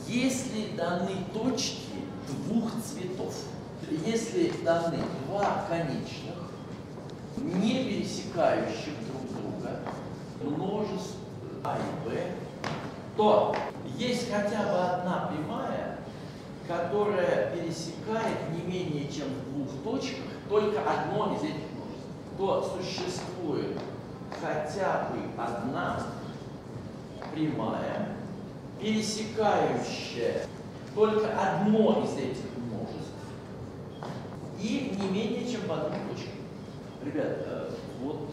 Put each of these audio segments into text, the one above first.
Если даны точки двух цветов, если даны два конечных, не пересекающих друг друга, множество А и Б, то есть хотя бы одна прямая, которая пересекает не менее чем в двух точках только одно из этих множеств, то существует хотя бы одна прямая, пересекающая только одно из этих множеств и не менее чем в одну точку. Ребята, вот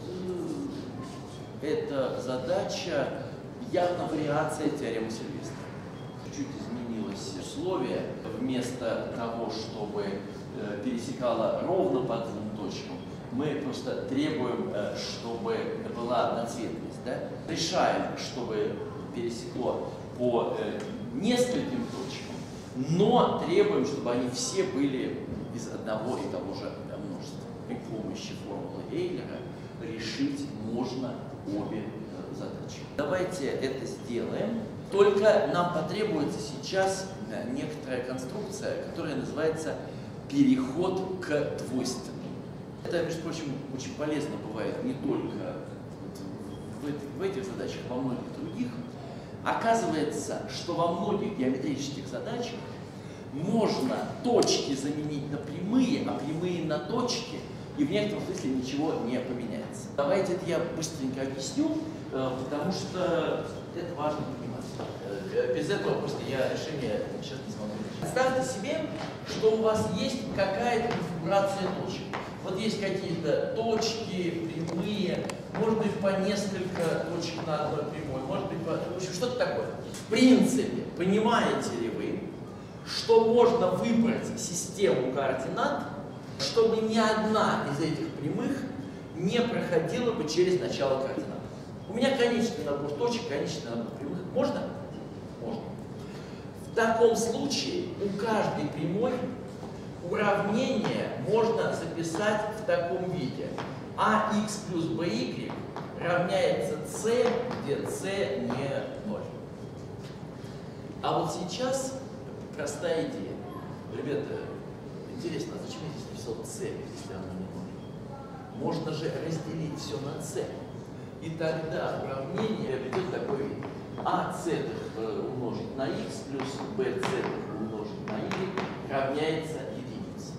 эта задача явно вариация теоремы Сильвестра. Чуть изменилось условие. Вместо того, чтобы пересекала ровно по двум точкам, мы просто требуем, чтобы была одноцветность. Да? Решаем, чтобы пересекло по нескольким точкам, но требуем, чтобы они все были из одного и того же множества. При помощи формулы Эйлера решить можно обе задачи. Давайте это сделаем. Только нам потребуется сейчас некоторая конструкция, которая называется переход к двойственным. Это, между прочим, очень полезно бывает не только в этих задачах, а во многих других. Оказывается, что во многих геометрических задачах можно точки заменить на прямые, а прямые на точки, и в некотором смысле ничего не поменяется. Давайте это я быстренько объясню, потому что это важно понимать. Без этого просто я решение сейчас не смогу. Представьте себе, что у вас есть какая-то конфигурация точек. Вот есть какие-то точки, прямые, может быть, по несколько точек на одной прямой, может быть, в общем, что-то такое. В принципе, понимаете ли вы, что можно выбрать систему координат, чтобы ни одна из этих прямых не проходила бы через начало координат? У меня конечный набор точек, конечный набор прямых. Можно? Можно. В таком случае у каждой прямой уравнение можно записать в таком виде. АХ плюс БY равняется С, где С не 0. А вот сейчас простая идея. Ребята, интересно, а зачем я здесь написал С, если оно не 0? Можно же разделить все на С. И тогда уравнение ведет такой вид. АЦ умножить на х плюс БЦ умножить на y равняется единице.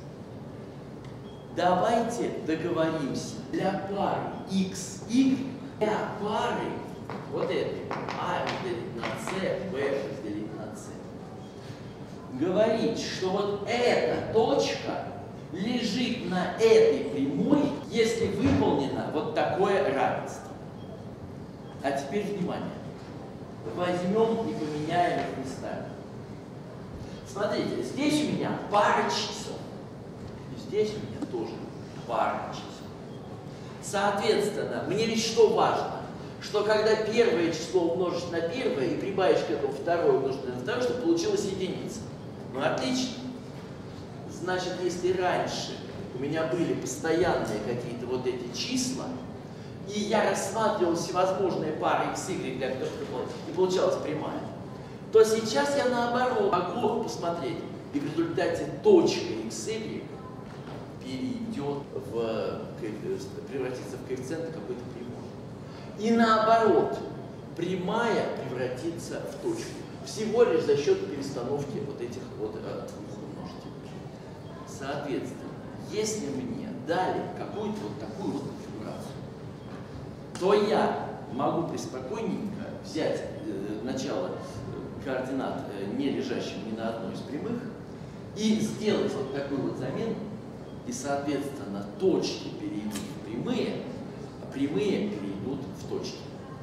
Давайте договоримся для пары x, y, для пары вот этой А разделить на С, Б разделить на С. Говорить, что вот эта точка лежит на этой прямой, если выполнено вот такое равенство. А теперь внимание. Возьмем и поменяем их местами. Смотрите, здесь у меня пара чисел. И здесь у меня тоже пара чисел. Соответственно, мне ведь что важно? Что когда первое число умножить на первое и прибавишь к этому второе умножить на второе, чтобы получилась единица. Ну отлично. Значит, если раньше у меня были постоянные какие-то вот эти числа, и я рассматривал всевозможные пары x, y, для которых и получалась прямая, то сейчас я наоборот могу посмотреть, и в результате точка x, y перейдет превратится в коэффициент какой-то прямой. И наоборот, прямая превратится в точку. Всего лишь за счет перестановки вот этих вот двух множителей. Соответственно, если мне дали какую-то вот такую вот конфигурацию, то я могу преспокойненько взять начало координат, не лежащих ни на одной из прямых, и сделать вот такую вот замену, и, соответственно, точки перейдут в прямые, а прямые перейдут в точки.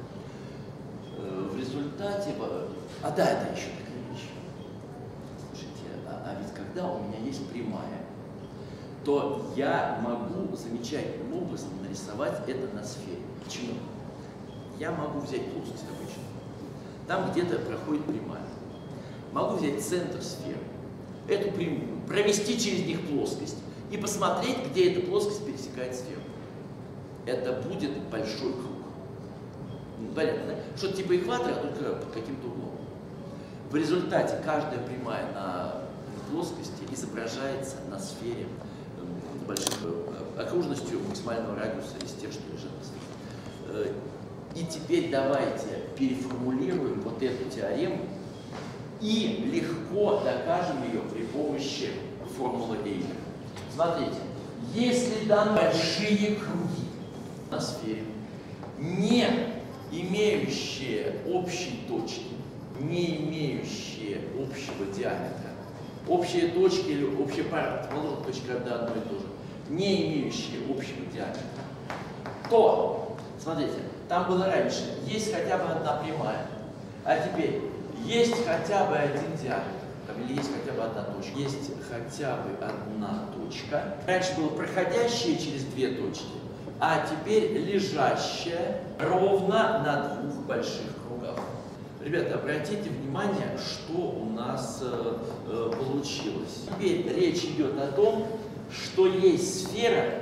В результате... да, это еще такая вещь. Слушайте, а ведь когда у меня есть прямая, то я могу замечательным образом нарисовать это на сфере. Почему? Я могу взять плоскость обычно. Там где-то проходит прямая. Могу взять центр сферы, эту прямую, провести через них плоскость и посмотреть, где эта плоскость пересекает сферу. Это будет большой круг. Понятно, да? Что-то типа экватора, только под каким-то углом. В результате каждая прямая на плоскости изображается на сфере большой окружностью максимального радиуса из тех, что лежат на сфере. И теперь давайте переформулируем вот эту теорему и легко докажем ее при помощи формулы Эйлера. Смотрите, если даны большие круги на сфере, не имеющие общей точки, не имеющие общего диаметра, общие точки или общие параметры, положим, точка когда одно и то же, не имеющие общего диаметра, то, смотрите, там было раньше, есть хотя бы одна прямая, а теперь есть хотя бы один диаметр, или есть хотя бы одна точка, есть хотя бы одна точка. Раньше было проходящее через две точки, а теперь лежащая ровно на двух больших кругах. Ребята, обратите внимание, что у нас получилось. Теперь речь идет о том, что есть сфера,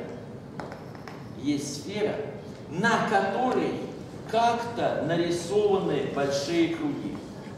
на которой как-то нарисованы большие круги.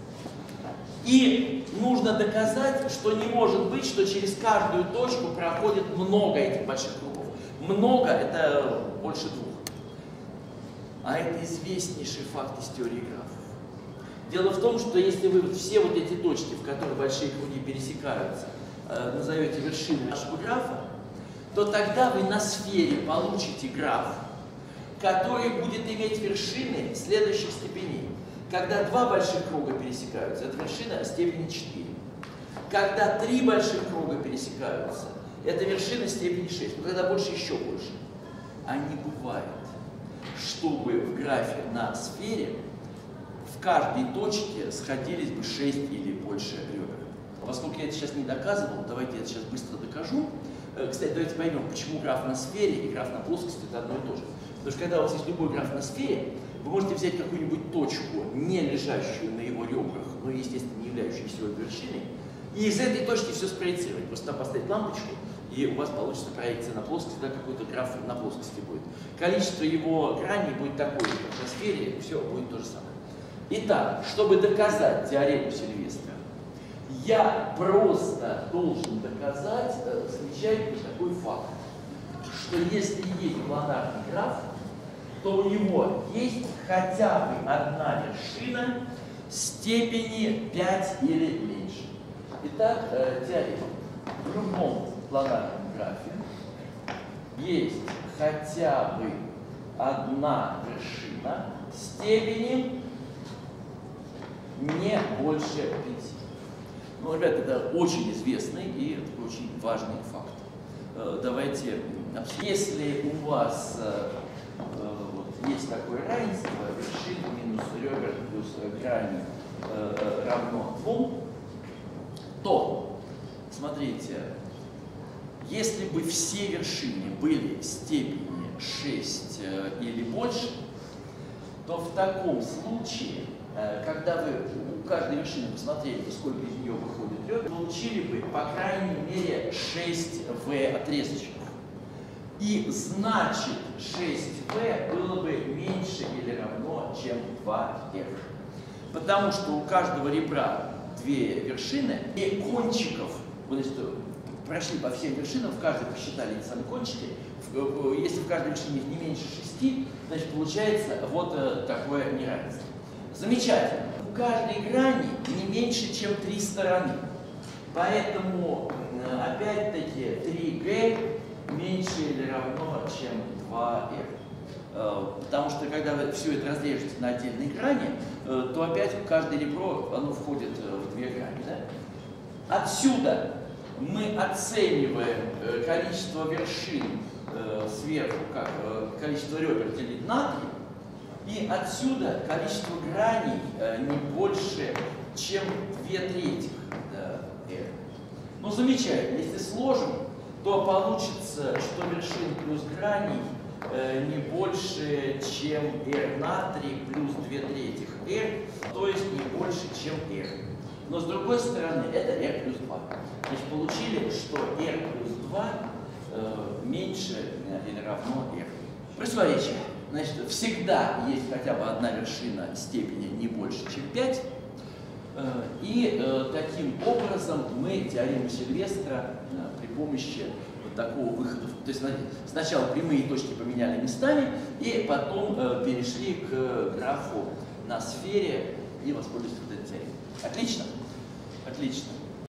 И нужно доказать, что не может быть, что через каждую точку проходит много этих больших кругов. Много – это больше двух. А это известнейший факт из теории графов. Дело в том, что если вы все вот эти точки, в которых большие круги пересекаются, назовете вершиной нашего графа, то тогда вы на сфере получите граф, который будет иметь вершины следующих степеней. Когда два больших круга пересекаются, это вершина степени 4. Когда три больших круга пересекаются, это вершина степени 6. Но когда больше, еще больше. А не бывает, чтобы в графе на сфере в каждой точке сходились бы 6 или больше ребер. Поскольку я это сейчас не доказывал, давайте я это сейчас быстро докажу. Кстати, давайте поймем, почему граф на сфере и граф на плоскости это одно и то же. Потому что когда у вас есть любой граф на сфере, вы можете взять какую-нибудь точку, не лежащую на его ребрах, но, естественно, не являющуюся его вершиной, и из этой точки все спроецировать. Просто там поставить лампочку, и у вас получится проекция на плоскости, да, какой-то граф на плоскости будет. Количество его граней будет такое же, как на сфере, все будет то же самое. Итак, чтобы доказать теорему Сильвестра, я просто должен доказать замечательный такой факт, что если есть планарный граф, то у него есть хотя бы одна вершина степени 5 или меньше. Итак, теорема. В любом планарном графе есть хотя бы одна вершина степени не больше 5. Ну, ребята, это очень известный и очень важный факт. Давайте, если у вас есть такое равенство, вершина минус ребер плюс грани равно 2, то, смотрите, если бы все вершины были степени 6 или больше, то в таком случае, когда вы у каждой вершины посмотрели, сколько из нее выходит ребер, получили бы, по крайней мере, 6 V отрезочек. И значит 6V было бы меньше или равно, чем 2R. Потому что у каждого ребра две вершины, и кончиков, вот если прошли по всем вершинам, в каждой посчитали эти самые кончики, если в каждой вершине не меньше 6, значит получается вот такое неравенство. Замечательно. У каждой грани не меньше, чем 3 стороны. Поэтому, опять-таки, 3G меньше или равно, чем 2R. Потому что, когда вы все это разрежете на отдельные грани, то опять каждое ребро, оно входит в две грани. Да? Отсюда мы оцениваем количество вершин сверху, как количество ребер делить на 3, и отсюда количество граней не больше, чем 2/3 R. Ну, замечательно, если сложим, то получится, что вершин плюс граней не больше, чем R на 3 плюс 2/3 R, то есть не больше, чем R. Но с другой стороны, это R плюс 2. Значит, получили, что R плюс 2 меньше или равно R. Противоречие. Значит, всегда есть хотя бы одна вершина степени не больше, чем 5. И таким образом мы теорему Сильвестра при помощи вот такого выхода, то есть сначала прямые точки поменяли местами, и потом перешли к графу на сфере и воспользовались вот этой теоремой. Отлично? Отлично.